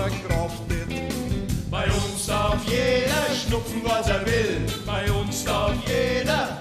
verkraftet. Bei uns darf jeder schnupfen, was er will. Bei uns darf jeder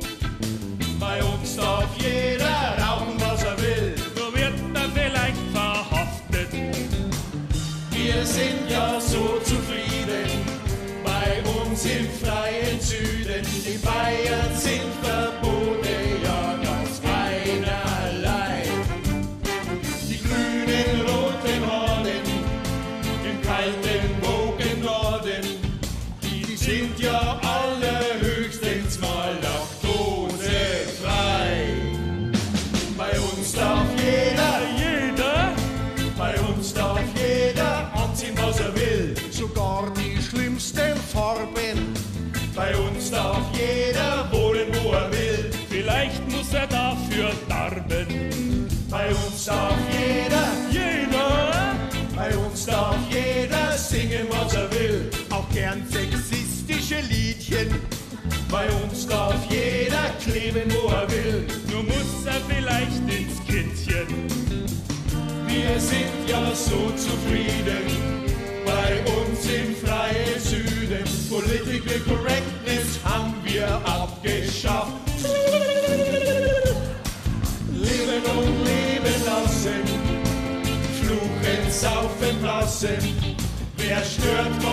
rauchen, was er will. Nur wird er vielleicht verhaftet. Wir sind ja so zufrieden, bei uns im freien Süden. Die Bayern sind verboten, ja ganz einerlei. Die grünen, roten Horden im kalten Wogen-Norden, die sind ja allerhöchstens mal laktosefrei. Bei uns darf jeder, bei uns darf jeder anziehen, was er will. Sogar die schlimmsten Farben. Bei uns darf jeder wohnen, wo er will. Vielleicht muss er dafür darben. Bei uns darf jeder, bei uns darf jeder singen, was er will. Auch gern sexistische Liedchen. Bei uns darf jeder kleben, wo er will. Nur muss er vielleicht ins Kittchen. Wir sind ja so zufrieden, bei uns im freien Süden. Political Correctness haben wir abgeschafft. Leben und leben lassen, fluchen, saufen, blassen. Wer stört,